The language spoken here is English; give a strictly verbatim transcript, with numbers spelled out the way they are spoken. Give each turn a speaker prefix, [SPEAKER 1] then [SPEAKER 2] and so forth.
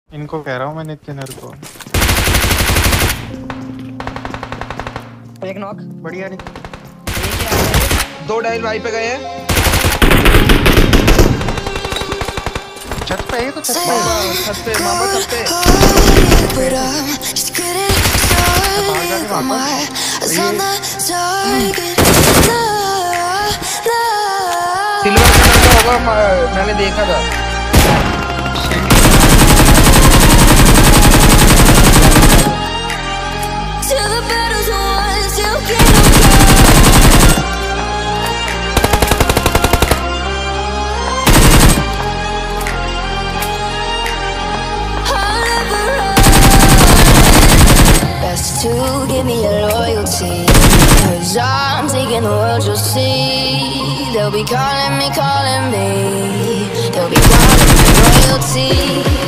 [SPEAKER 1] इनको कह रहा हूँ मैं नितिनर को।
[SPEAKER 2] एक नॉक
[SPEAKER 1] बढ़िया नहीं।
[SPEAKER 3] दो डायल वाई पे गए हैं।
[SPEAKER 1] छत पे है तो छत पे
[SPEAKER 3] छत पे मामा छत पे
[SPEAKER 1] बाहर जाके वापस
[SPEAKER 3] सिल्वर कलर का होगा, मैंने देखा था।
[SPEAKER 4] To give me your loyalty, 'cause I'm taking the world, you'll see. They'll be calling me, calling me. They'll be calling me royalty.